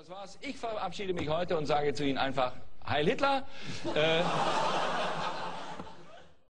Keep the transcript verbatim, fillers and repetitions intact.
das war's. Ich verabschiede mich heute und sage zu Ihnen einfach Heil Hitler. Äh,